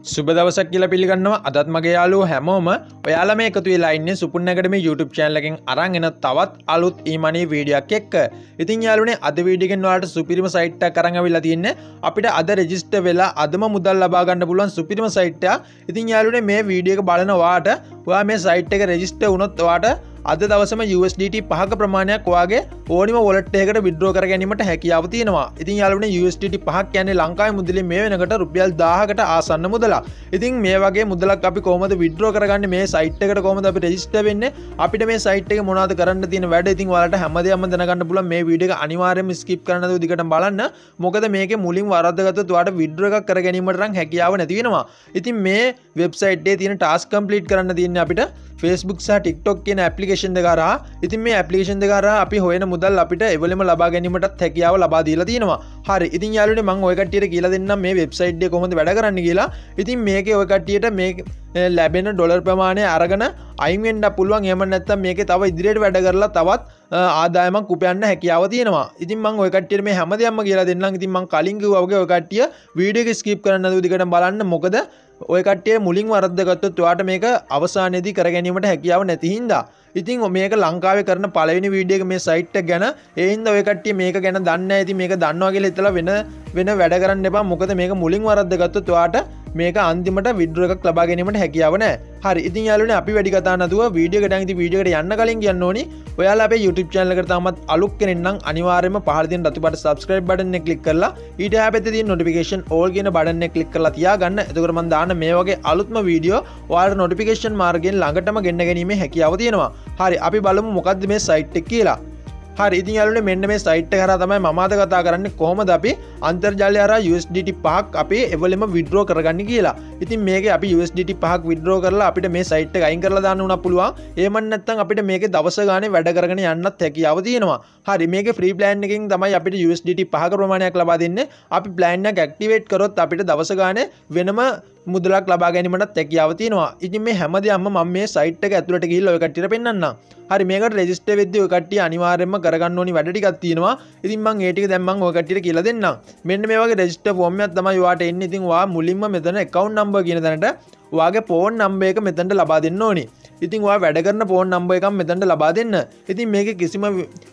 සුබ දවසක් කියලා පිළිගන්නවා. අදත් මගේ යාළුවෝ හැමෝම ඔයාලා මේ එකතු වෙලා ඉන්නේ සුපුන් ඇකඩමි YouTube channel එකෙන් අරන් එන තවත් අලුත් e-money වීඩියෝ එකක් එක්ක. ඉතින් යාළුවනේ අද වීඩියෝ එකෙන් ඔයාලට සුපිරිම site එකක් අරන් අවිලා තින්නේ. අපිට අද register වෙලා අදම මුදල් ලබා ගන්න පුළුවන් සුපිරිම site එකක්. ඉතින් යාළුවනේ මේ වීඩියෝ එක බලන ඔයාට ඔයා මේ site එක register වුණොත් ඔයාට අද දවසම USDT 5ක ප්‍රමාණයක් ඔයාගේ ඕනිම wallet එකකට withdraw කර ගැනීමට හැකියාව තියෙනවා. ඉතින් යාළුවනේ USDT 5ක් කියන්නේ ලංකාවේ මුදලින් මේ වෙනකොට රුපියල් 1000කට ආසන්න මුදලක්. ඉතින් මේ වගේ මුදලක් අපි කොහොමද withdraw කරගන්නේ, මේ site එකට කොහොමද අපි register වෙන්නේ, අපිට මේ site එකේ මොනවද කරන්න තියෙන වැඩ, ඉතින් ඔයාලට හැමදේම දැනගන්න පුළුවන්. මේ වීඩියෝ එක අනිවාර්යයෙන්ම skip කරන්න නැතුව දිගටම බලන්න. මොකද මේකේ මුලින් වරද්දගත්තොත් ඔයාලට withdraw එකක් කර ගැනීමට නම් හැකියාව නැති වෙනවා. ඉතින් මේ website එකේ තියෙන task complete කරන්න තියෙන්නේ අපිට Facebook සහ TikTok කියන application දෙක හරහා. ඉතින් මේ application දෙක හරහා අපි හොයන මුදල් අපිට එවලෙම ලබා ගැනීමටත් හැකියාව ලබා දීලා තියෙනවා. හරි. ඉතින් යාළුවනේ මම ඔය කට්ටියට කියලා දෙන්නම් මේ website එක කොහොමද වැඩ කරන්නේ කියලා. ඉතින් මේකේ ඔය කට්ටියට මේ ලැබෙන ඩොලර් ප්‍රමාණය අරගෙන අයින් වෙන්න පුළුවන්. එහෙම නැත්නම් මේකේ තව ඉදිරියට වැඩ කරලා තවත් ආදායමක් උපයන්න හැකියාව තියෙනවා. ඉතින් මම ඔය කට්ටියට මේ හැමදේම කියලා දෙන්නම්. ඉතින් මම කලින් කිව්වා වගේ ඔය කට්ටිය වීඩියෝ එක skip කරන්න නැතුව දිගටම බලන්න. මොකද ඔය කට්ටිය මුලින් වරද්දගත්තොත් ඔයාට මේක අවසානයේදී කර ගැනීමට හැකියාව නැති හින්දා. ඉතින් මේක ලංකාවේ කරන පළවෙනි වීඩියෝ එක මේ site එක ගැන. ඒ හින්දා ඔය කට්ටිය මේක ගැන දන්නේ නැහැ. ඉතින් මේක දන්නවා කියලා හිතලා වෙන වැඩ කරන්න එපා. මොකද මේක මුලින් වරද්දගත්තොත් ඔයාට මේක අන්තිමට withdraw එකක් ලබා ගැනීමට හැකියාව නැහැ. හරි. ඉතින් යාළුවනේ අපි වැඩි කතා නැතුව වීඩියෝ එකට යන්න වීඩියෝ එකට යන්න කලින් කියන්න ඕනි, ඔයාලා අපේ YouTube channel එකට තාමත් අලුත් කෙනෙක් නම් අනිවාර්යයෙන්ම පහළ තියෙන රතු පාට subscribe button එක click කරලා ඊට එහා පැත්තේ තියෙන notification all කියන button එක click කරලා තියාගන්න. එතකොට මම දාන මේ වගේ අලුත්ම වීඩියෝ ඔයාලට notification මාර්ගයෙන් ළඟටම ගෙන්න ගැනීමේ හැකියාව තියෙනවා. හරි. අපි බලමු මොකද්ද මේ site එක කියලා. හරි. ඉතින් යාළුවනේ මෙන්න මේ site එක හරහා තමයි මම අද කතා කරන්නේ කොහොමද අපි අන්තර්ජාලය හරහා USDT 5ක් අපි එවලෙම withdraw කරගන්නේ කියලා. ඉතින් මේකේ අපි USDT 5ක් withdraw කරලා අපිට මේ site එක අයින් කරලා දාන්න උනත් පුළුවන්. එහෙම නැත්නම් අපිට මේකේ දවස ගානේ වැඩ කරගෙන යන්නත් හැකියාව තියෙනවා. හරි. මේකේ free plan එකකින් තමයි අපිට USDT 5ක ප්‍රමාණයක් ලබා දෙන්නේ. අපි plan එක activate කරොත් අපිට දවස ගානේ වෙනම මුදලක් ලබා ගැනීමටත් හැකියාව තියෙනවා. ඉතින් මේ හැමදේම මම මේ site එක ඇතුළට ගිහිල්ලා ඔය කට්ටියට පෙන්නන්නම්. හරි. මේකට register වෙද්දී ඔය කට්ටිය අනිවාර්යයෙන්ම කරගන්න ඕනි වැඩ ටිකක් තියෙනවා. ඉතින් මම ඒ ටික දැන් මම ඔය කට්ටියට කියලා දෙන්නම්. මෙන්න මේ වගේ register form එකක් තමයි ඔයාට එන්නේ. ඉතින් ඔයා මුලින්ම මෙතන account number කියන තැනට ඔයාගේ phone number එක මෙතනට ලබා දෙන්න ඕනි. ඉතින් ඔයා වැඩ කරන phone number එකක් මෙතනට ලබා දෙන්න. ඉතින් මේකේ කිසිම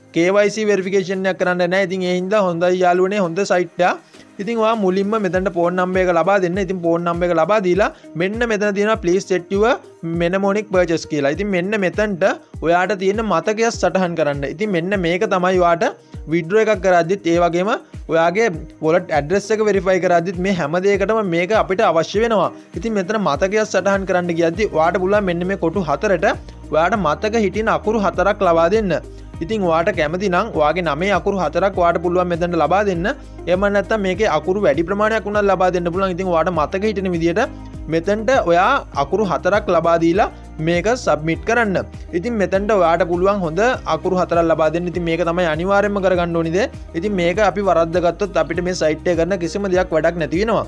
KYC verification එකක් කරන්න නැහැ. ඉතින් ඒ හින්දා හොඳයි යාළුවනේ, හොඳ site එකක්. ඉතින් ඔයා මුලින්ම මෙතනට phone number එක ලබා දෙන්න. ඉතින් phone number එක ලබා දීලා මෙන්න මෙතන තියෙනවා please set your mnemonic purchase කියලා. ඉතින් මෙන්න මෙතනට ඔයාට තියෙන මතකයක් සටහන් කරන්න. ඉතින් මෙන්න මේක තමයි ඔයාට withdraw එකක් කරද්දිත් ඒ වගේම ඔයාගේ wallet address එක verify කරද්දිත් මේ හැම දෙයකටම මේක අපිට අවශ්‍ය වෙනවා. ඉතින් මෙතන මතකයක් සටහන් කරන්න කියද්දි ඔයාට පුළුවන් මෙන්න මේ කොටු හතරට ඔයාට මතක හිටින අකුරු හතරක් ලබා දෙන්න. ඉතින් ඔයාට කැමති නම් ඔයාගේ නමේ අකුරු හතරක් ඔයාට පුළුවන් මෙතනට ලබා දෙන්න. එහෙම නැත්නම් මේකේ අකුරු වැඩි ප්‍රමාණයක් උනත් ලබා දෙන්න පුළුවන්. ඉතින් ඔයාට මතක හිටින විදියට මෙතනට ඔයා අකුරු හතරක් ලබා දීලා මේක සබ්මිට් කරන්න. ඉතින් මෙතනට ඔයාට පුළුවන් හොඳ අකුරු හතරක් ලබා දෙන්න. ඉතින් මේක තමයි අනිවාර්යයෙන්ම කරගන්න ඕනි දේ. ඉතින් මේක අපි වරද්දගත්තොත් අපිට මේ site එක කරන කිසිම දෙයක් වැඩක් නැති වෙනවා.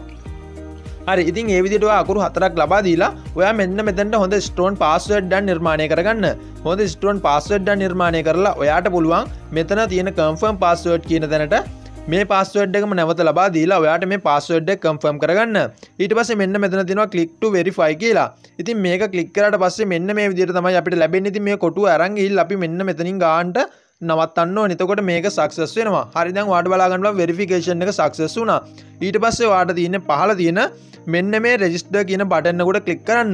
හරි. ඉතින් ඒ විදිහට ඔයා අකුරු හතරක් ලබා දීලා ඔයා මෙන්න මෙතනට හොඳ strong password එකක් නිර්මාණය කරගන්න. හොඳ strong password එකක් නිර්මාණය කරලා ඔයාට පුළුවන් මෙතන තියෙන confirm password කියන තැනට මේ password එකම නැවත ලබා දීලා ඔයාට මේ password එක confirm කරගන්න. ඊට පස්සේ මෙන්න මෙතන තියෙනවා click to verify කියලා. ඉතින් මේක click කරාට පස්සේ මෙන්න මේ විදිහට තමයි අපිට ලැබෙන්නේ. ඉතින් මේ කොටුව අරන් ගිහිල්ලා අපි මෙන්න මෙතනින් ගානට නවත්තන්න ඕනේ. එතකොට මේක සක්සස් වෙනවා. හරි. දැන් ඔයාලට බලා ගන්න පුළුවන් වෙරිෆිකේෂන් එක සක්සස් වුණා. ඊට පස්සේ ඔයාලට තියෙන්නේ පහළ තියෙන මෙන්න මේ රෙජිස්ටර් කියන බටන් එකට ක්ලික් කරන්න.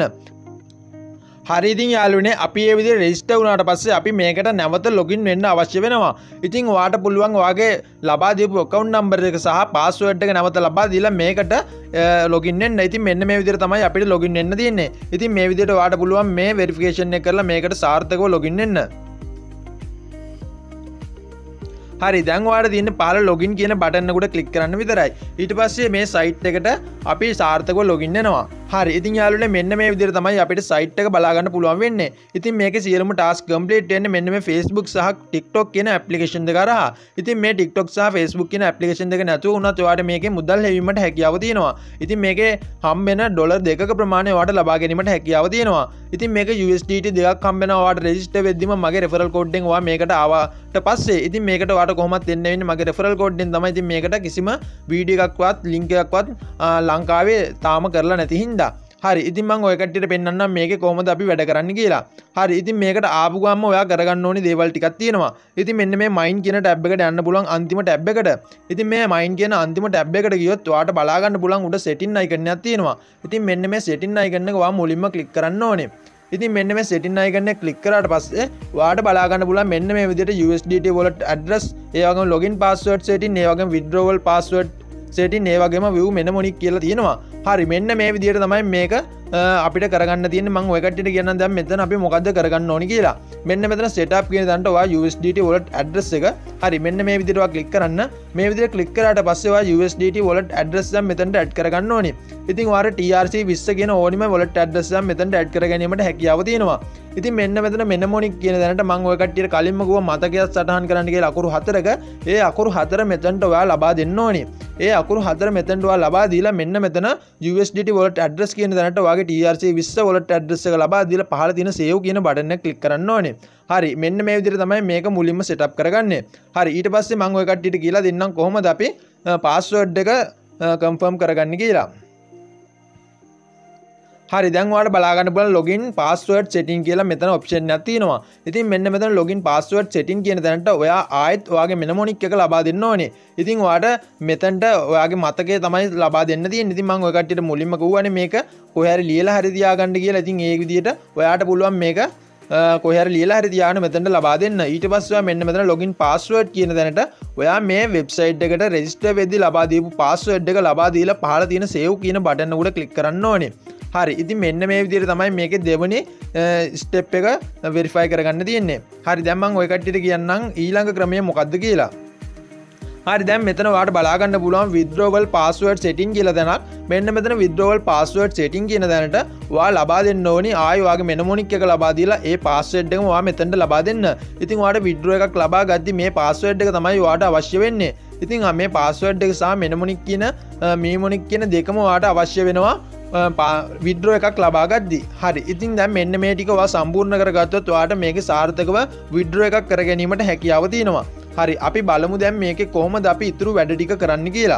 හරි. ඉතින් යාළුවනේ අපි මේ විදිහට රෙජිස්ටර් වුණාට පස්සේ අපි මේකට නැවත ලොගින් වෙන්න අවශ්‍ය වෙනවා. ඉතින් ඔයාට පුළුවන් ඔයාගේ ලබා දීපු account number එක සහ password එක නැවත ලබා දීලා මේකට ලොගින් වෙන්න. ඉතින් මෙන්න මේ විදිහට තමයි අපිට ලොගින් වෙන්න තියෙන්නේ. ඉතින් මේ විදිහට ඔයාට පුළුවන් මේ වෙරිෆිකේෂන් එක කරලා මේකට සාර්ථකව ලොගින් වෙන්න. හරි. දැන් ඔයාලට තියෙන පහළ login කියන බටන් එකට ක්ලික් කරන්න විතරයි. ඊට පස්සේ මේ site එකට අපි සාර්ථකව login වෙනවා. හරි. ඉතින් යාළුවනේ මෙන්න මේ විදිහට තමයි අපිට site එක බලා ගන්න පුළුවන් වෙන්නේ. ඉතින් මේකේ සියලුම task complete වෙන්නේ මෙන්න මේ Facebook සහ TikTok කියන application දෙක හරහා. ඉතින් මේ TikTok සහ Facebook කියන application දෙක නැතුව වුණත් ඔයාට මේකේ මුදල් ලැබීමට හැකියාව තියෙනවා. ඉතින් මේකේ හම්බෙන ඩොලර් 2ක ප්‍රමාණය ඔයාට ලබා ගැනීමට හැකියාව තියෙනවා. ඉතින් මේක USDT දෙකක් හම්බෙනවා. ඔයාට register වෙද්දිම මගේ referral code එකෙන් ඔයා මේකට ආවට පස්සේ ඉතින් මේකට ඔයාට කොහොමද එන්න වෙන්නේ මගේ referral code එකෙන් තමයි. ඉතින් මේකට කිසිම වීඩියෝ එකක්වත් link එකක්වත් ලංකාවේ තාම කරලා නැති හින්දා. හරි ඉතින් මම ඔය කට්ටියට පෙන්නන්නම් මේකේ කොහොමද අපි වැඩ කරන්න කියලා. හරි ඉතින් මේකට ආපු ගමන් ඔයා කරගන්න ඕනි දේවල් ටිකක් තියෙනවා. ඉතින් මෙන්න මේ මයින් කියන ටැබ් එකට යන්න පුළුවන් අන්තිම ටැබ් එකට. ඉතින් මේ මයින් කියන අන්තිම ටැබ් එකට ගියොත් ඔයාට බලා ගන්න පුළුවන් උඩ සෙටින් අයිකන් එකක් තියෙනවා. ඉතින් මෙන්න මේ සෙටින් අයිකන් එක ඔයා මුලින්ම ක්ලික් කරන්න ඕනේ. ඉතින් මෙන්න මේ සෙටින් අයිකන් එක ක්ලික් කරාට පස්සේ ඔයාට බලා ගන්න පුළුවන් මෙන්න මේ විදිහට USDT wallet address, ඒ වගේම login password setting, ඒ වගේම withdrawal password setting, ඒ වගේම view mnemonic කියලා තියෙනවා. හරි මෙන්න මේ විදිහට තමයි මේක අපිට කරගන්න තියෙන්නේ. මම ඔය කට්ටියට කියන්නම් දැන් මෙතන අපි මොකද්ද කරගන්න ඕනි කියලා. මෙන්න මෙතන setup කියන දන්ට ඔයා USDT wallet address එක හරි මෙන්න මේ විදිහට ඔයා ක්ලික් කරන්න. මේ විදිහට ක්ලික් කරාට පස්සේ ඔයා USDT wallet address එක මෙතනට add කරගන්න ඕනි. ඉතින් ඔයාට TRC20 කියන ඕනිම wallet address එක මෙතනට add කර ගැනීමට හැකියාව තියෙනවා. ඉතින් මෙන්න මෙතන mnemonic කියන දැනට මම ඔය කට්ටියට කලින්ම ගුවා මතකයක් සටහන් කරන්න කියලා අකුරු 4ක ඒ අකුරු 4 මෙතනට ඔයා ලබා දෙන්න ඕනි. ඒ අකුරු 4 මෙතනට ඔයා ලබා දීලා මෙන්න මෙතන USDT wallet address කියන දැනට ඔයාගේ TRC20 wallet address එක ලබා දීලා පහළ තියෙන save කියන බටන් එක ක්ලික් කරන්න ඕනේ. හරි මෙන්න මේ විදිහට තමයි මේක මුලින්ම setup කරගන්නේ. හරි ඊට පස්සේ මම ඔය කට්ටියට කියලා දෙන්නම් කොහොමද අපි password එක confirm කරගන්නේ කියලා. හරි දැන් ඔයාලට බලා ගන්න පුළුවන් login password setting කියලා මෙතන option එකක් තියෙනවා. ඉතින් මෙන්න මෙතන login password setting කියන තැනට ඔයා ආයෙත් ඔයාගේ mnemonic එක ලබා දෙන්න ඕනේ. ඉතින් ඔයාට මෙතනට ඔයාගේ මතකය තමයි ලබා දෙන්න තියෙන්නේ. ඉතින් මම ඔය කට්ටියට මුලින්ම කිව්වනේ මේක කොහේ හරි ලියලා හරි තියාගන්න කියලා. ඉතින් ඒ විදිහට ඔයාට පුළුවන් මේක කොහේ හරි ලියලා හරි තියාගෙන මෙතනට ලබා දෙන්න. ඊට පස්සේ ඔයා මෙන්න මෙතන login password කියන තැනට ඔයා මේ වෙබ්සයිට් එකට register වෙද්දී ලබා දීපු password එක ලබා දීලා පහළ තියෙන save කියන බටන් එක උඩ ක්ලික් කරන්න ඕනේ. හරි ඉතින් මෙන්න මේ විදිහට තමයි මේකේ දෙවෙනි ස්ටෙප් එක වෙරිෆයි කරගන්න තියෙන්නේ. හරි දැන් මම ඔය කට්ටියට කියන්නම් ඊළඟ ක්‍රමය මොකක්ද කියලා. හරි දැන් මෙතන ඔයාලට බලා ගන්න පුළුවන් withdrawal password setting කියලා දැනක්. මෙන්න මෙතන withdrawal password setting කියන දැනට ඔයා ලබා දෙන්න ඕනි ආයෙ ඔයාගේ mnemonic එක ලබා දීලා ඒ password එකම ඔයා මෙතනට ලබා දෙන්න. ඉතින් ඔයාට withdraw එකක් ලබා ගද්දි මේ password එක තමයි ඔයාට අවශ්‍ය වෙන්නේ. ඉතින් මේ password එක සහ mnemonic කියන දෙකම ඔයාට අවශ්‍ය වෙනවා විඩ්‍රෝ එකක් ලබා ගද්දි. හරි ඉතින් දැන් මෙන්න මේ ටික ඔයා සම්පූර්ණ කරගත්තොත් ඔයාට මේකේ සාර්ථකව විඩ්‍රෝ එකක් කර ගැනීමට හැකියාව තියෙනවා. හරි අපි බලමු දැන් මේකේ කොහොමද අපි ඊටු වැඩ ටික කරන්න කියලා.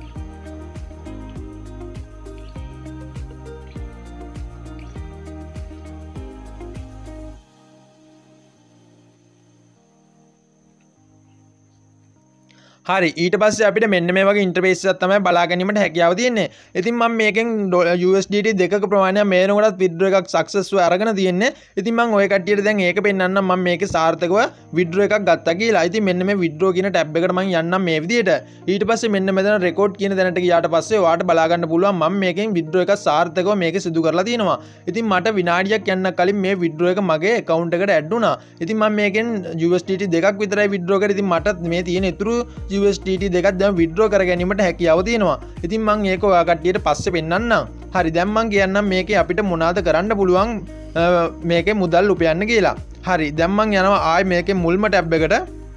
හරි ඊට පස්සේ අපිට මෙන්න මේ වගේ ඉන්ටර්ෆේස් එකක් තමයි බලා ගැනීමට හැකියාව තියෙන්නේ. ඉතින් මම මේකෙන් USDT දෙකක ප්‍රමාණයක් මේනකොටත් විඩ්‍රෝ එකක් සක්සස්ව අරගෙන තියෙන්නේ. ඉතින් මම ඔය කට්ටියට දැන් ඒක පෙන්නන්නම් මම මේකේ සාර්ථකව විඩ්‍රෝ එකක් ගත්තා කියලා. ඉතින් මෙන්න මේ විඩ්‍රෝ කියන ටැබ් එකට මම යන්නම් මේ විදිහට. ඊට පස්සේ මෙන්න මෙතන රෙකෝඩ් කියන තැනට ගියාට පස්සේ ඔයාලට බලා ගන්න පුළුවන් මම මේකෙන් විඩ්‍රෝ එකක් සාර්ථකව මේකේ සිදු කරලා තියෙනවා. ඉතින් මට විනාඩියක් යන්න කලින් මේ විඩ්‍රෝ එක මගේ account එකට ඇඩ් වුණා. ඉතින් මම මේකෙන් USDT දෙකක් විතරයි විඩ්‍රෝ කරේ. ඉතින් මට මේ තියෙන ඉතුරු USDT දෙකක් දැන් විඩ්‍රෝ කර ගැනීමට හැකියාව තියෙනවා. ඉතින් මම ඒක ඔයා කට්ටියට පස්සේ පෙන්නන්නම්. හරි දැන් මම කියන්නම් මේකේ අපිට මොනවාද කරන්න පුළුවන් මේකේ මුදල් උපයන්න කියලා. හරි දැන් මම යනවා ආයෙ මේකේ මුල්ම ටැබ් එකට.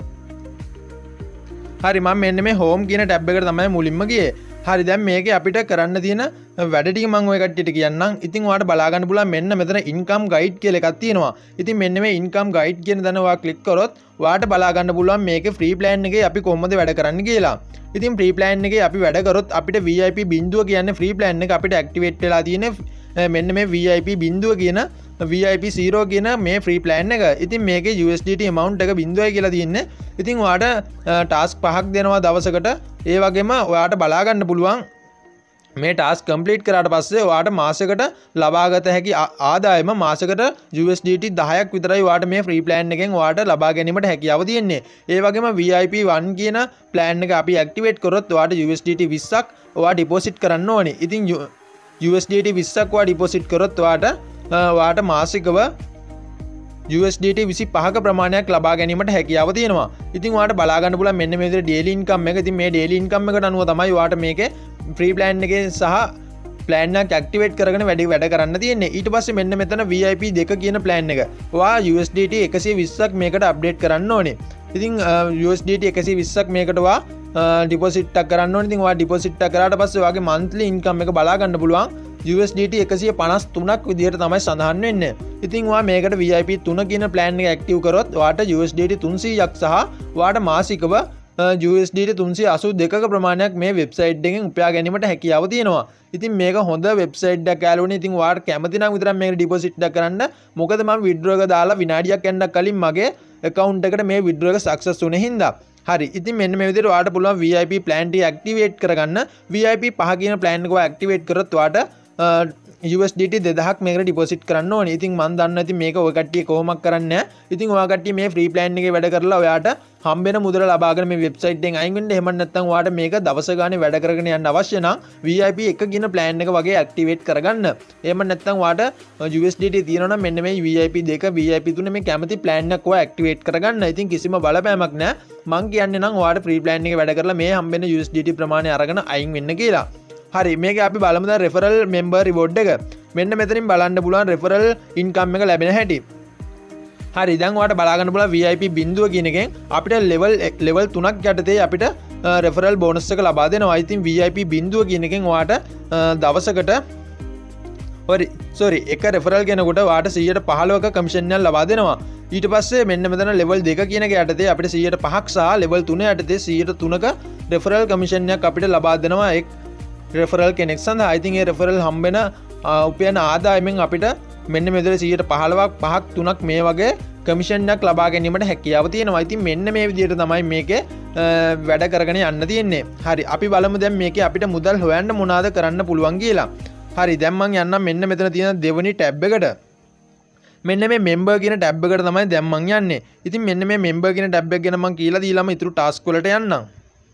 හරි මම මෙන්න මේ home කියන ටැබ් එකට තමයි මුලින්ම ගියේ. හරි දැන් මේකේ අපිට කරන්න තියෙන වැඩ ටික මම ඔය කට්ටියට කියන්නම්. ඉතින් ඔයාලට බලා ගන්න පුළුවන් මෙන්න මෙතන income guide කියලා එකක් තියෙනවා. ඉතින් මෙන්න මේ income guide කියන දන ඔයා ක්ලික් කරොත් ඔයාලට බලා ගන්න පුළුවන් මේකේ free plan එකේ අපි කොහොමද වැඩ කරන්න කියලා. ඉතින් free plan එකේ අපි වැඩ කරොත් අපිට VIP බිඳුව කියන්නේ free plan එක අපිට activate වෙලා තියෙන මෙන්න මේ VIP බිඳුව කියන VIP 0 කියන මේ free plan එක. ඉතින් මේකේ USDT amount එක 0යි කියලා තියෙන්නේ. ඉතින් ඔයාලට task 5ක් දෙනවා දවසකට. ඒ වගේම ඔයාලට බලා ගන්න පුළුවන් මේ ටාස්ක් කම්ප්ලීට් කරාට පස්සේ ඔයාට මාසෙකට ලබාගත හැකි ආදායම මාසෙකට USDT 10ක් විතරයි ඔයාට මේ ෆ්‍රී ප්ලෑන් එකෙන් ඔයාට ලබා ගැනීමට හැකියාව තියෙන්නේ. ඒ වගේම VIP 1 කියන ප්ලෑන් එක අපි ඇක්ටිවේට් කරොත් ඔයාට USDT 20ක් ඔයා ඩිපොසිට් කරන්න ඕනේ. ඉතින් USDT 20ක් ඔයා ඩිපොසිට් කරොත් ඔයාට මාසිකව USDT 25ක ප්‍රමාණයක් ලබා ගැනීමට හැකියාව තියෙනවා. ඉතින් ඔයාට බලා ගන්න පුළුවන් මෙන්න මේ විදිහට daily income එක. ඉතින් මේ daily income එකට අනුව තමයි ඔයාට මේකේ free plan එකේ සහ plan එක activate කරගෙන වැඩ කරන්න තියෙන්නේ. ඊට පස්සේ මෙන්න මෙතන VIP 2 කියන plan එක. ඔයා USDT 120ක් මේකට update කරන්න ඕනේ. ඉතින් USDT 120ක් මේකට ඔයා deposit එකක් කරන්න ඕනේ. ඉතින් ඔයා deposit එක කරාට පස්සේ ඔයාගේ monthly income එක බලා ගන්න පුළුවන්. USDT 153ක් විදිහට තමයි සඳහන් වෙන්නේ. ඉතින් ඔයා මේකට VIP 3 කියන plan එක active කරොත් ඔයාට USDT 300ක් සහ ඔයාට මාසිකව USDT 382ක ප්‍රමාණයක් මේ වෙබ්සයිට් එකෙන් උපයා ගැනීමට හැකියාව තියෙනවා. ඉතින් මේක හොඳ වෙබ්සයිට් එකක් යාළුවනේ. ඉතින් ඔයාලට කැමති නම් විතරක් මේකට ඩිපොසිට් එකක් කරන්න. මොකද මම විත්ඩ්‍රෝ එක දාලා විනාඩියක් යන්නක් කලින් මගේ account එකට මේ විත්ඩ්‍රෝ එක සක්සස් වුණේ හින්දා. හරි. ඉතින් මෙන්න මේ විදිහට ඔයාලට පුළුවන් VIP plan ටික ඇක්ටිවේට් කරගන්න. VIP 5 කියන plan එක ඔයා ඇක්ටිවේට් කරොත් ඔයාලට USDT 2000ක් මේකට ඩිපොසිට් කරන්න ඕනේ. ඉතින් මම දන්නවා ඉතින් මේක ඔය කට්ටිය කොහොමද කරන්නේ නැහැ. ඉතින් ඔයා කට්ටිය මේ ෆ්‍රී ප්ලෑන් එකේ වැඩ කරලා ඔයාට හම්බෙන මුදල ලබාගෙන මේ වෙබ්සයිට් එකෙන් අයින් වෙන්න. එහෙම නැත්නම් ඔයාට මේක දවස ගානේ වැඩ කරගෙන යන්න අවශ්‍ය නම් VIP 1 කියන ප්ලෑන් එක වගේ ඇක්ටිවේට් කරගන්න. එහෙම නැත්නම් ඔයාට USDT තියෙනවා නම් මෙන්න මේ VIP 2 VIP 3 මේ කැමති ප්ලෑන් එකක් ඔයා ඇක්ටිවේට් කරගන්න. ඉතින් කිසිම බලපෑමක් නැහැ. මං කියන්නේ නම් ඔයාට ෆ්‍රී ප්ලෑන් එකේ වැඩ කරලා මේ හම්බෙන USDT ප්‍රමාණය අරගෙන අයින් වෙන්න කියලා. හරි මේක අපි බලමු දැන් රෙෆරල් මෙම්බර් රිවෝඩ් එක. මෙන්න මෙතනින් බලන්න පුළුවන් රෙෆරල් ඉන්කම් එක ලැබෙන හැටි. හරි දැන් ඔයාලට බලා ගන්න පුළුවන් VIP බිඳුව කියන එකෙන් අපිට ලෙවල් 3ක් යටතේ අපිට රෙෆරල් බෝනස් එක ලබා දෙනවා. ඉතින් VIP බිඳුව කියන එකෙන් ඔයාට දවසකට එක රෙෆරල් කෙනෙකුට ඔයාට 115ක කමිෂන් එකක් ලබා දෙනවා. ඊට පස්සේ මෙන්න මෙතන ලෙවල් 2 කියන එක යටතේ අපිට 105ක් සහ ලෙවල් 3 යටතේ 103ක රෙෆරල් කමිෂන් එකක් අපිට ලබා දෙනවා එක් රෙෆරල් කෙනෙක් සඳහා. ඉතින් ඒ රෙෆරල් හම්බෙන උපයන ආදායමෙන් අපිට මෙන්න මෙතන 115ක් 5ක් 3ක් මේ වගේ කමිෂන් එකක් ලබා ගැනීමට හැකියාව තියෙනවා. ඉතින් මෙන්න මේ විදිහට තමයි මේකේ වැඩ කරගෙන යන්න තියෙන්නේ. හරි අපි බලමු දැන් මේකේ අපිට මුදල් හොයන්න මොනවාද කරන්න පුළුවන් කියලා. හරි දැන් මම යන්නම් මෙන්න මෙතන තියෙන දෙවෙනි ටැබ් එකට. මෙන්න මේ member කියන ටැබ් එකට තමයි දැන් මම යන්නේ. ඉතින් මෙන්න මේ member කියන ටැබ් එක ගැන මම කියලා දීලාම ඊටු ටාස්ක් වලට යන්නම්.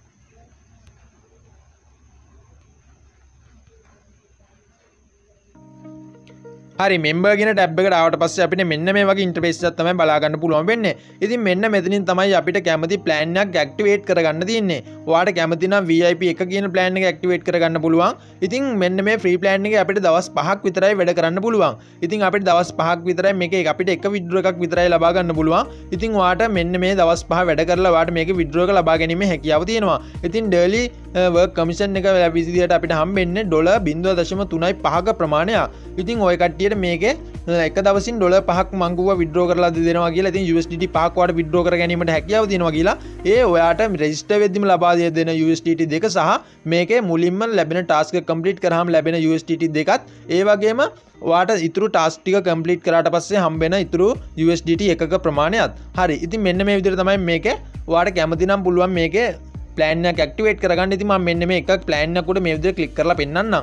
හරි member කියන ටැබ් එකට ආවට පස්සේ අපිට මෙන්න මේ වගේ ඉන්ටර්ෆේස් එකක් තමයි බලා ගන්න පුළුවන් වෙන්නේ. ඉතින් මෙන්න මෙතනින් තමයි අපිට කැමති plan එකක් ඇක්ටිවේට් කරගන්න තියෙන්නේ. ඔයාට කැමති නම් VIP 1 කියන plan එක ඇක්ටිවේට් කරගන්න පුළුවන්. ඉතින් මෙන්න මේ free plan එකේ අපිට දවස් 5ක් විතරයි වැඩ කරන්න පුළුවන්. ඉතින් අපිට දවස් 5ක් විතරයි මේකේ අපිට එක withdraw එකක් විතරයි ලබා ගන්න පුළුවන්. ඉතින් ඔයාට මෙන්න මේ දවස් 5 වැඩ කරලා ඔයාට මේකේ withdraw එක ලබා ගැනීමේ හැකියාව තියෙනවා. ඉතින් daily work commission එක විදිහට අපිට හම්බෙන්නේ $0.35ක ප්‍රමාණයක්. ඉතින් ඔය කට්ටියට මේකේ එක දවසින් $5ක් මං ගුවා විත්ඩ්‍රෝ කරලා දෙනවා කියලා. ඉතින් USDT 5ක් වාට විත්ඩ්‍රෝ කර ගැනීමට හැකියාව තියෙනවා කියලා. ඒ ඔයාට රෙජිස්ටර් වෙද්දිම ලබා දෙන USDT 2 සහ මේකේ මුලින්ම ලැබෙන ටාස්ක් එක කම්ප්ලීට් කරාම ලැබෙන USDT 2ත් ඒ වගේම ඔයාට ඉතුරු ටාස්ක් ටික කම්ප්ලීට් කරාට පස්සේ හම්බෙන ඉතුරු USDT 1ක ප්‍රමාණයත්. හරි ඉතින් මෙන්න මේ විදිහට තමයි මේකේ ඔයාට කැමති නම් පුළුවන් මේකේ ප්ලෑන් එකක් ඇක්ටිවේට් කරගන්න. ඉතින් මම මෙන්න මේ එකක් ප්ලෑන් එකක් උඩ මේ විදිහට ක්ලික් කරලා පෙන්නන්නම්.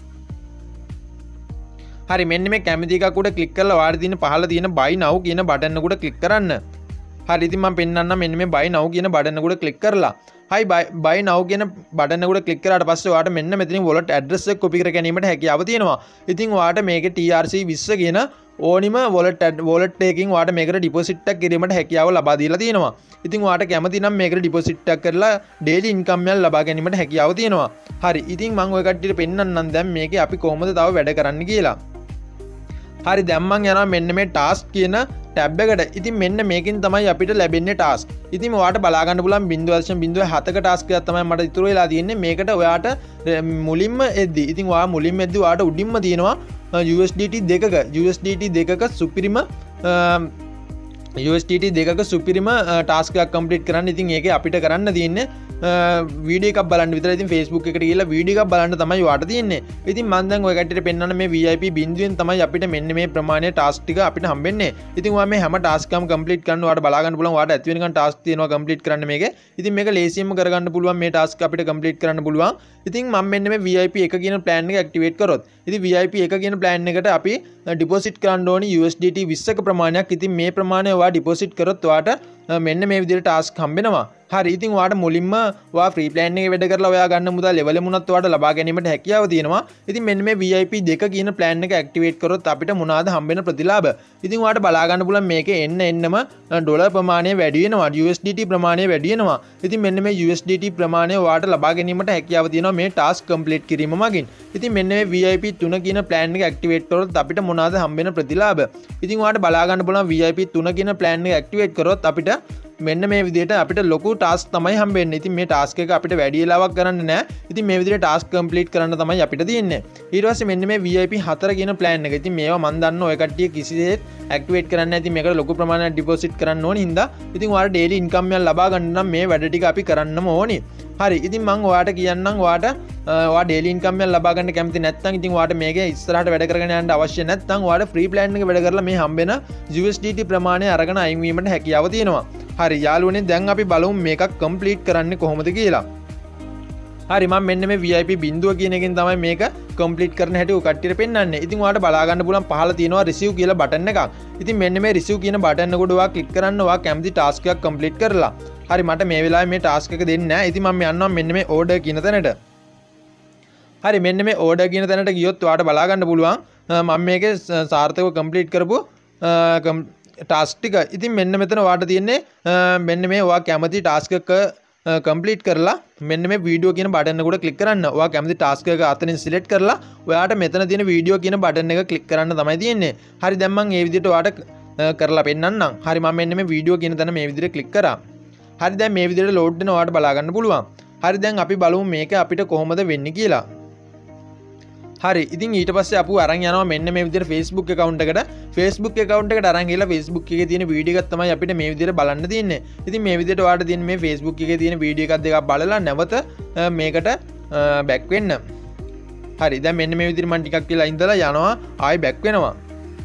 හරි මෙන්න මේ කැමති එකක් උඩ ක්ලික් කරලා ඔයාලා තියෙන පහළ තියෙන buy now කියන බටන් එක උඩ ක්ලික් කරන්න. හරි ඉතින් මම පෙන්නන්නම් මෙන්න මේ buy now කියන බටන් එක උඩ ක්ලික් කරලා. හයි buy now කියන බටන් එක උඩ ක්ලික් කරාට පස්සේ ඔයාට මෙන්න මෙතනින් wallet address එක copy කර ගැනීමට හැකියාව තියෙනවා. ඉතින් ඔයාට මේකේ TRC 20 කියන ඕනිම wallet එකකින් ඔයාට මේකට deposit එකක් කිරීමට හැකියාව ලබා දීලා තියෙනවා. ඉතින් ඔයාට කැමති නම් මේකට deposit එකක් කරලා daily income එකක් ලබා ගැනීමට හැකියාව තියෙනවා. හරි ඉතින් මම ඔය කට්ටියට පෙන්නන්නම් දැන් මේකේ අපි කොහොමද තව වැඩ කරන්න කියලා. හරි දැන් මම යනවා මෙන්න මේ ටාස්ක් කියන ටැබ් එකට. ඉතින් මෙන්න මේකෙන් තමයි අපිට ලැබෙන්නේ ටාස්ක්. ඉතින් ඔයාට බලා ගන්න පුළුවන් 0.07ක ටාස්ක් එකක් තමයි මට ඉතුරු වෙලා තියෙන්නේ. මේකට ඔයාට මුලින්ම එද්දි ඉතින් ඔයා මුලින්ම එද්දි ඔයාට උඩින්ම තියෙනවා USDT 2ක සුපිරිම ටාස්ක් එකක් කම්ප්ලීට් කරන්න. ඉතින් ඒකේ අපිට කරන්න තියෙන්නේ වීඩියෝ එකක් බලන්න විතරයි. ඉතින් Facebook එකට ගිහලා වීඩියෝ එකක් බලන්න තමයි ඔයාට තියෙන්නේ. ඉතින් මම දැන් ඔය කට්ටියට පෙන්නන්න මේ VIP බිඳුවෙන් තමයි අපිට මෙන්න මේ ප්‍රමාණය ටාස්ක් ටික අපිට හම්බෙන්නේ. ඉතින් ඔයා මේ හැම ටාස්ක් එකක්ම කම්ප්ලීට් කරන්න ඔයාට බලා ගන්න පුළුවන්. ඔයාට ඇති වෙනකන් ටාස්ක් තියෙනවා කම්ප්ලීට් කරන්න මේකේ. ඉතින් මේක ලේසියෙන්ම කරගන්න පුළුවන් මේ ටාස්ක් අපිට කම්ප්ලීට් කරන්න පුළුවන්. ඉතින් මම මෙන්න මේ VIP 1 කියන ප්ලෑන් එක ඇක්ටිවේට් කරොත් ඉතින් VIP 1 කියන ප්ලෑන් එකට අපි ඩිපොසිට් කරන්න ඕනි USDT 20ක ප්‍රමාණයක්. ඉතින් මේ ප්‍රමාණය ඔයා ඩිපොසිට් කරොත් ඔයාට මෙන්න මේ විදිහට ටාස්ක් හම්බෙනවා. හරි ඉතින් ඔයාට මුලින්ම ඔයා ෆ්‍රී ප්ලෑන් එකේ වැඩ කරලා ඔයා ගන්න මුදල් ලෙවල් මුණත් ඔයාට ලබා ගැනීමට හැකියාව තියෙනවා. ඉතින් මෙන්න මේ VIP 2 කියන ප්ලෑන් එක ඇක්ටිවේට් කරොත් අපිට මොනවාද හම්බෙන ප්‍රතිලාභ. ඉතින් ඔයාට බලා ගන්න පුළුවන් මේකේ එන්නම ඩොලර් ප්‍රමාණය වැඩි වෙනවා. USDT ප්‍රමාණය වැඩි වෙනවා. ඉතින් මෙන්න මේ USDT ප්‍රමාණය ඔයාට ලබා ගැනීමට හැකියාව තියෙනවා මේ ටාස්ක් කම්ප්ලීට් කිරීම මගින්. ඉතින් මෙන්න මේ VIP 3 කියන ප්ලෑන් එක ඇක්ටිවේට් කරොත් අපිට මොනවාද හම්බෙන ප්‍රතිලාභ. ඉතින් ඔයාට බලා ගන්න පුළුවන් VIP 3 කියන ප්ලෑන් එක ඇක්ටිවේට් කරොත් අපිට මෙන්න මේ විදිහට අපිට ලොකු ටාස්ක් තමයි හම්බෙන්නේ. ඉතින් මේ ටාස්ක් එක අපිට වැඩි වෙලාවක් කරන්න නෑ. ඉතින් මේ විදිහට ටාස්ක් කම්ප්ලීට් කරන්න තමයි අපිට තියෙන්නේ. ඊට පස්සේ මෙන්න මේ VIP 4 කියන ප්ලෑන් එක. ඉතින් මේවා මම දන්නවා ඔය කට්ටිය කිසිසේත් ඇක්ටිවේට් කරන්නේ නැහැ. ඉතින් මේකට ලොකු ප්‍රමාණයක් ඩිපොසිට් කරන්න ඕනේ හින්දා ඉතින් ඔයාලා ඩේලි ඉන්කම් එකක් ලබා ගන්න නම් මේ වැඩ ටික අපි කරන්නම ඕනේ. හරි. ඉතින් මම ඔයාලට කියන්නම් ඔයාට ඔයා ඩේලි ඉන්කම් එකක් ලබා ගන්න කැමති නැත්නම් ඉතින් ඔයාට මේකේ ඉස්සරහට වැඩ කරගෙන යන්න අවශ්‍ය නැත්නම් ඔයාට ෆ්‍රී ප්ලෑන් එක වැඩ කරලා මේ හම්බෙන USDT ප්‍රමාණය අරගෙන අයින් වීමට හැකියාව තියෙනවා. හරි යාළුවනේ දැන් අපි බලමු මේක කම්ප්ලීට් කරන්නේ කොහොමද කියලා. හරි මම මෙන්න මේ VIP බිඳුව කියන එකෙන් තමයි මේක කම්ප්ලීට් කරන හැටි ඔය කට්ටියට පෙන්නන්නේ. ඉතින් ඔයාලට බලා ගන්න පුළුවන් පහළ තියෙනවා රිසීව් කියලා බටන් එකක්. ඉතින් මෙන්න මේ රිසීව් කියන බටන් එකට ඔයා ක්ලික් කරන්න ඔයා කැමති ටාස්ක් එකක් කම්ප්ලීට් කරලා. හරි මට මේ වෙලාවේ මේ ටාස්ක් එක දෙන්නේ නැහැ. ඉතින් මම යනවා මෙන්න මේ ඕඩර් කියන තැනට. හරි මෙන්න මේ ඕඩර් කියන තැනට ගියොත් ඔයාලට බලා ගන්න පුළුවන් මම මේකේ සාර්ථකව කම්ප්ලීට් කරපු ටාස්ක් ටික. ඉතින් මෙන්න මෙතන ඔයාලට තියෙන්නේ මෙන්න මේ ඔයා කැමති ටාස්ක් එක කම්ප්ලීට් කරලා මෙන්න මේ වීඩියෝ කියන බටන් එකට ක්ලික් කරන්න. ඔයා කැමති ටාස්ක් එක අතනින් සිලෙක්ට් කරලා ඔයාට මෙතන තියෙන වීඩියෝ කියන බටන් එක ක්ලික් කරන්න තමයි තියෙන්නේ. හරි දැන් මම මේ විදිහට ඔයාට කරලා පෙන්නන්නම්. හරි මම මෙන්න මේ වීඩියෝ කියන තැන මේ විදිහට ක්ලික් කරා. හරි දැන් මේ විදිහට ලෝඩ් වෙන ඔයාට බලා ගන්න පුළුවන්. හරි දැන් අපි බලමු මේක අපිට කොහොමද වෙන්නේ කියලා. හරි ඉතින් ඊට පස්සේ අපු අරන් යනවා මෙන්න මේ විදිහට Facebook account එකට. Facebook account එකට අරන් ගිහලා Facebook එකේ තියෙන වීඩියෝ එකක් තමයි අපිට මේ විදිහට බලන්න තියෙන්නේ. ඉතින් මේ විදිහට ඔයාලට තියෙන මේ Facebook එකේ තියෙන වීඩියෝ එකක් දෙකක් බලලා නැවත මේකට බැක් වෙන්න. හරි දැන් මෙන්න මේ විදිහට මම ටිකක් කියලා ඉඳලා යනවා ආයි බැක් වෙනවා.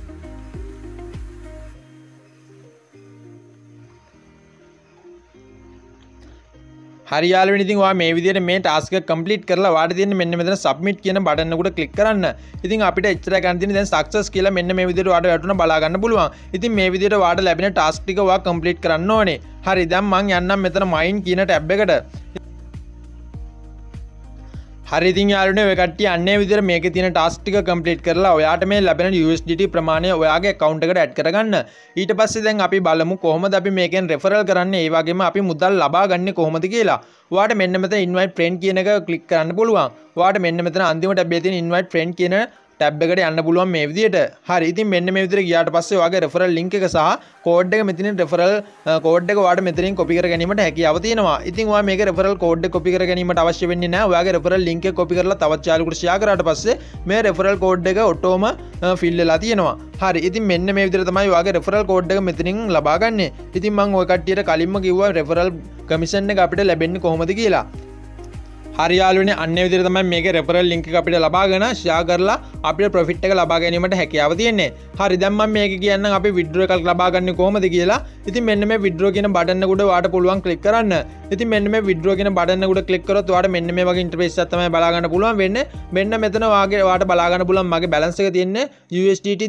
හරි යාළුවනේ ඉතින් ඔයා මේ විදිහට මේ ටාස්ක් එක කම්ප්ලීට් කරලා ඔයාට තියෙන මෙන්න මෙතන සබ්මිට් කියන බටන් එකට ක්ලික් කරන්න. ඉතින් අපිට එච්චරයි ගන්න තියෙන්නේ දැන් සක්සස් කියලා මෙන්න මේ විදිහට ඔයාට වැටුණා බලා ගන්න පුළුවන්. ඉතින් මේ විදිහට ඔයාට ලැබෙන ටාස්ක් ටික ඔයා කම්ප්ලීට් කරන්න ඕනේ. හරි දැන් මං යන්නම් මෙතන මයින් කියන ටැබ් එකට. හරි ඉතින් යාළුවනේ ඔය කට්ටිය අන්නේ විදිහට මේකේ තියෙන ටාස්ක් ටික කම්ප්ලීට් කරලා ඔයාට මේ ලැබෙන USDT ප්‍රමාණය ඔයාගේ account එකට ඇඩ් කරගන්න. ඊට පස්සේ දැන් අපි බලමු කොහොමද අපි මේකෙන් රෙෆරල් කරන්නේ ඒ වගේම අපි මුදල් ලබා ගන්නේ කොහොමද කියලා. ඔයාට මෙන්න මෙතන invite friend කියන එක ක්ලික් කරන්න පුළුවන්. ඔයාට මෙන්න මෙතන අන්තිම ටැබ් එකේ තියෙන invite friend කියන ටැබ් එකට යන්න පුළුවන් මේ විදිහට. හරි ඉතින් මෙන්න මේ විදිහට ගියාට පස්සේ ඔයාගේ රෙෆරල් ලින්ක් එක සහ කෝඩ් එක මෙතනින් රෙෆරල් කෝඩ් එක ඔයාට මෙතනින් කොපි කර ගැනීමට හැකියාව තියෙනවා. ඉතින් ඔයා මේකේ රෙෆරල් කෝඩ් එක කොපි කර ගැනීමට අවශ්‍ය වෙන්නේ නැහැ. ඔයාගේ රෙෆරල් ලින්ක් එක කොපි කරලා තවත් යාළුවෙකුට ෂෙයා කරාට පස්සේ මේ රෙෆරල් කෝඩ් එක ඔටෝම ෆිල් වෙලා තියෙනවා. හරි ඉතින් මෙන්න මේ විදිහට තමයි ඔයාගේ රෙෆරල් කෝඩ් එක මෙතනින් ලබා ගන්න. ඉතින් මම ඔය කට්ටියට කලින්ම කිව්වා රෙෆරල් කමිෂන් එක අපිට ලැබෙන්නේ කොහොමද කියලා. හරි යාළුවනේ අන්නේ විදිහට තමයි මේකේ රෙෆරල් ලින්ක් එක අපිට ලබාගෙන ෂෙයා කරලා අපිට ප්‍රොෆිට් එක ලබා ගැනීමට හැකියාව තියෙන්නේ. හරි දැන් මම මේක කියන්නම් අපි විත්ඩ්‍රෝ එකක් ලබා ගන්න කොහොමද කියලා. ඉතින් මෙන්න මේ විත්ඩ්‍රෝ කියන බටන් එක උඩ ඔයාලට පුළුවන් ක්ලික් කරන්න. ඉතින් මෙන්න මේ විත්ඩ්‍රෝ කියන බටන් එක උඩ ක්ලික් කරොත් ඔයාලට මෙන්න මේ වගේ ඉන්ටර්ෆේස් එකක් තමයි බලා ගන්න පුළුවන් වෙන්නේ. මෙන්න මෙතන ඔයාලට බලා ගන්න පුළුවන් මගේ බැලන්ස් එක තියෙන්නේ USDT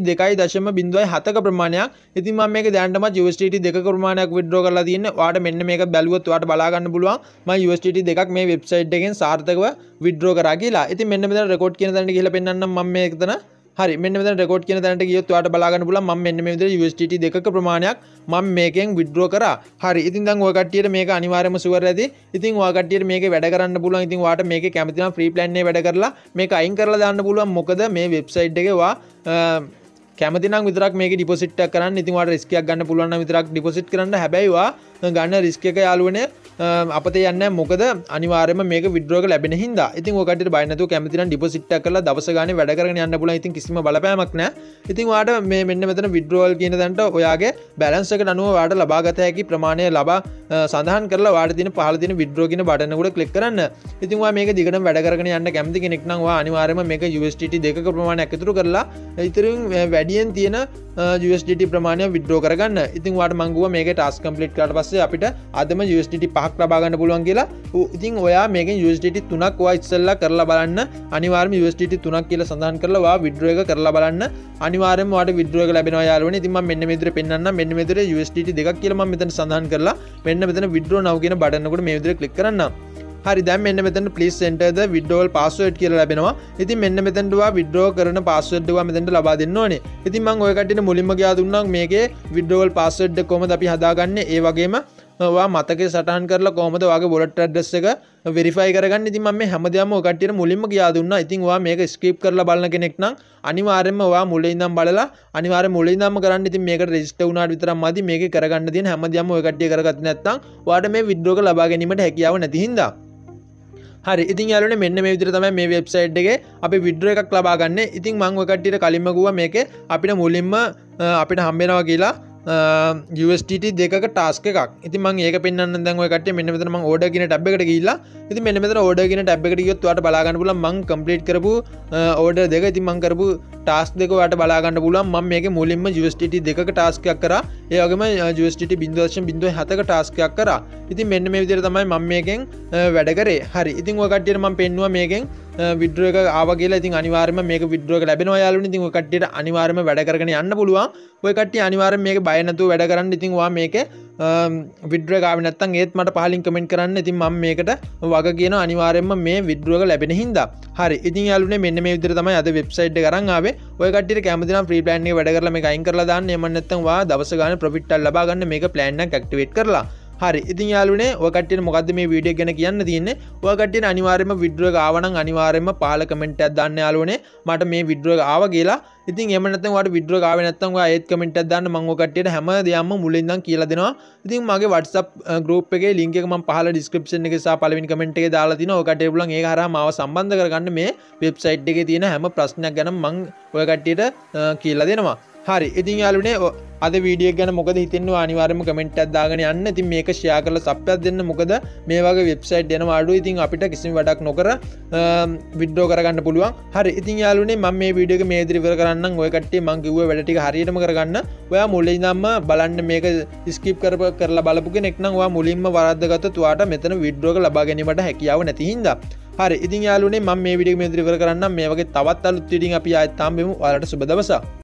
2.07ක ප්‍රමාණයක්. ඉතින් මම මේක දැනටමත් USDT 2ක ප්‍රමාණයක් විත්ඩ්‍රෝ කරලා තියෙන්නේ. ඔයාලට මෙන්න මේක බැලුවොත් ඔයාලට බලා ගන්න පුළුවන් මම USDT 2ක් මේ වෙබ්සයිට් එකෙන් සාර්ථකව විත්ඩ්‍රෝ කරා කියලා. ඉතින් මෙන්න මෙතන රෙකෝඩ් කියන තැනට ගිහලා පෙන්නන්නම් මම මේකතන. හරි මෙන්න මෙතන රෙකෝඩ් කියන තැනට ගියොත් ඔයාලට බලා ගන්න පුළුවන් මම මෙන්න මේ විදිහට USDT 2ක ප්‍රමාණයක් මම මේකෙන් විත්ඩ්‍රෝ කරා. හරි ඉතින් දැන් ඔය කට්ටියට මේක අනිවාර්යයෙන්ම ෂුවර් ඇති. ඉතින් ඔය කට්ටියට මේකේ වැඩ කරන්න පුළුවන්. ඉතින් ඔයාට මේකේ කැමති නම් ෆ්‍රී ප්ලෑන් එකේ වැඩ කරලා මේක අයින් කරලා දාන්න පුළුවන්. මොකද මේ වෙබ්සයිට් එකේ ඔයා කැමති නම් විතරක් මේකේ ඩිපොසිට් එකක් කරන්න. ඉතින් ඔයාලට රිස්ක් එකක් ගන්න පුළුවන් නම් විතරක් ඩිපොසිට් කරන්න. හැබැයි ඔයා ගන්න රිස්ක් එක යාළුවනේ අපතේ යන්නේ මොකද අනිවාර්යයෙන්ම මේක විත්ඩ්‍රෝ එක ලැබෙන හින්දා. ඉතින් ඔය කට්ටියට බය නැතුව කැමති නම් ඩිපොසිට් එකක් කරලා දවස ගානේ වැඩ කරගෙන යන්න පුළුවන්. ඉතින් කිසිම බලපෑමක් නැහැ. ඉතින් ඔයාට මේ මෙන්න මෙතන විත්ඩ්‍රෝවල් කියන තැනට ඔයාගේ බැලන්ස් එකට අනුව ඔයාට ලබාගත හැකි ප්‍රමාණය සඳහන් කරලා ඔයාට තියෙන පහළ තියෙන විත්ඩ්‍රෝ කියන බටන් එකට ක්ලික් කරන්න. ඉතින් ඔයා මේක දිගටම වැඩ කරගෙන යන්න කැමති කෙනෙක් නම් ඔයා අනිවාර්යයෙන්ම මේක USDT 2ක ප්‍රමාණයක් එකතු කරලා ඉතින් වැඩියෙන් තියෙන USDT ප්‍රමාණය විත්ඩ්‍රෝ කරගන්න. ඉතින් ඔයාට මම ගුවා මේකේ ටාස්ක් කම්ප්ලීට් කරලා පස්සේ අපිට අදම USDT 5ක් ලබා ගන්න පුළුවන් කියලා. ඉතින් ඔයා මේකෙන් USDT 3ක් ඔයා ඉස්සෙල්ලා කරලා බලන්න. අනිවාර්යයෙන්ම USDT 3ක් කියලා සඳහන් කරලා ඔයා විත්ඩ්‍රෝ එක කරලා බලන්න. අනිවාර්යයෙන්ම ඔයාට විත්ඩ්‍රෝ එක ලැබෙනවා යාළුවනේ. ඉතින් මම මෙන්න මේ විදිහට පෙන්නන්නම්. මෙන්න මේ විදිහට USDT 2ක් කියලා මම මෙතන සඳහන් කරලා මෙන්න මෙතන විත්ඩ්‍රෝ now කියන බටන් එකට මේ විදිහට ක්ලික් කරන්නම්. හරි දැන් මෙන්න මෙතන please enter the withdrawal password කියලා ලැබෙනවා. ඉතින් මෙන්න මෙතනට ඔයා withdraw කරන password එක ඔයා මෙතනට ලබා දෙන්න ඕනේ. ඉතින් මම ඔය කට්ටියට මුලින්ම ගියා දුන්නා මේකේ withdrawal password එක කොහොමද අපි හදාගන්නේ. ඒ වගේම ඔයා මතකයේ සටහන් කරලා කොහොමද ඔයාගේ wallet address එක verify කරගන්න. ඉතින් මම මේ හැමදේම ඔය කට්ටියට මුලින්ම කියා දුන්නා. ඉතින් ඔයා මේක skip කරලා බලන කෙනෙක් නම් අනිවාර්යයෙන්ම ඔයා මුලින් ඉඳන් බලලා අනිවාර්යයෙන් මුලින් ඉඳන්ම කරන්න. ඉතින් මේකට register වුණාට විතරක් මදි. මේකේ කරගන්න තියෙන හැමදේම ඔය කට්ටිය කරගත්තේ නැත්නම් ඔයාට මේ withdraw එක ලබා ගැනීමට හැකියාව නැති හින්දා. හරි ඉතින් යාළුවනේ මෙන්න මේ විදිහට තමයි මේ වෙබ්සයිට් එකේ අපි withdraw එකක් ලබා ගන්න. ඉතින් මම ඔය කට්ටියට කලින්ම කිව්වා මේකේ අපිට මුලින්ම අපිට හම්බ වෙනවා කියලා USDT දෙකක ටාස්ක් එකක්. ඉතින් මම ඒක පෙන්වන්න දැන් ඔය කට්ටිය මෙන්න මෙතන මම order කියන tab එකට ගිහිල්ලා ඉතින් මෙන්න මෙතන order කියන tab එකට ගියොත් ඔයාලට බලා ගන්න පුළුවන් මම complete කරපු order දෙක. ඉතින් මම කරපු ටාස්ක් දෙක ඔයාලට බලා ගන්න පුළුවන්. මම මේකේ මුලින්ම USDT දෙකක ටාස්ක් එකක් කරා. ඒ වගේම USDT 0.07ක ටාස්ක් එකක් කරා. ඉතින් මෙන්න මේ විදිහට තමයි මම මේකෙන් වැඩ කරේ. හරි. ඉතින් ඔය කට්ටියට මම පෙන්නුවා මේකෙන් withdraw එක ආවා කියලා. ඉතින් අනිවාර්යයෙන්ම මේක withdraw එක ලැබෙනවා යාළුවනේ. ඉතින් ඔය කට්ටියට අනිවාර්යයෙන්ම වැඩ කරගෙන යන්න පුළුවන්. ඔය කට්ටිය අනිවාර්යයෙන් මේක බය නැතුව වැඩ කරන්න. ඉතින් ඔයා මේකේ withdraw එක ආවේ නැත්නම් ඒත් මට පහලින් කමෙන්ට් කරන්න. ඉතින් මම මේකට වග කියනවා අනිවාර්යයෙන්ම මේ withdraw එක ලැබෙන හින්දා. හරි. ඉතින් යාළුවනේ මෙන්න මේ විදිහට තමයි අද වෙබ්සයිට් එක අරන් ආවේ. ඔය කට්ටියට කැමති නම් free plan එක වැඩ කරලා මේක අයින් කරලා දාන්න. එහෙම නැත්නම් ඔයා දවස ගානේ profit එක ලබා ගන්න මේක plan එක activate කරලා. හරි ඉතින් යාළුවනේ ඔය කට්ටියට මොකද්ද මේ වීඩියෝ එක ගැන කියන්න තියෙන්නේ? ඔය කට්ටියට අනිවාර්යයෙන්ම withdraw එක ආවා නම් අනිවාර්යයෙන්ම පහල කමෙන්ට් එකක් දාන්න යාළුවනේ. මට මේ withdraw එක ආවා කියලා. ඉතින් එහෙම නැත්නම් ඔයාලට withdraw එක ආවේ නැත්නම් ඔයා ඒත් කමෙන්ට් එකක් දාන්න. මම ඔය කට්ටියට හැම දෙයක්ම මුලින් ඉඳන් කියලා දෙනවා. ඉතින් මගේ WhatsApp group එකේ link එක මම පහල description එකේ සහ පළවෙනි කමෙන්ට් එකේ දාලා තිනවා. ඔය කට්ටියට පුළුවන් ඒක හරහා මාව සම්බන්ධ කරගන්න මේ වෙබ්සයිට් එකේ තියෙන හැම ප්‍රශ්නයක් ගැන මම ඔය කට්ටියට කියලා දෙනවා. හරි ඉතින් යාළුවනේ අද වීඩියෝ එක ගැන මොකද හිතෙන්නේ අනිවාර්යයෙන්ම කමෙන්ට් එකක් දාගෙන යන්න. ඉතින් මේක ෂෙයා කරලා සබ් එකක් දෙන්න. මොකද මේ වගේ වෙබ්සයිට් යනවා අඩුයි. ඉතින් අපිට කිසිම වැඩක් නොකර විත්ඩ්‍රෝ කරගන්න පුළුවන්. හරි ඉතින් යාළුවනේ මම මේ වීඩියෝ එක මේ විදිහට ඉවර කරන්නම්. ඔය කට්ටිය මම කිව්ව වැඩ ටික හරියටම කරගන්න. ඔයා මුලින් ඉඳන්ම බලන්න මේක ස්කිප් කරලා බලපු කෙනෙක් නම් ඔයා මුලින්ම වරද්දගත්තොත් ඔයාට මෙතන විත්ඩ්‍රෝ එක ලබා ගැනීමට හැකියාව නැති හින්දා. හරි ඉතින් යාළුවනේ මම මේ වීඩියෝ එක මේ විදිහට ඉවර කරන්නම්. මේ වගේ තවත් අලුත් වීඩියෝ අපි ආයෙත් හම්බෙමු. ඔයාලට සුබ දවසක්.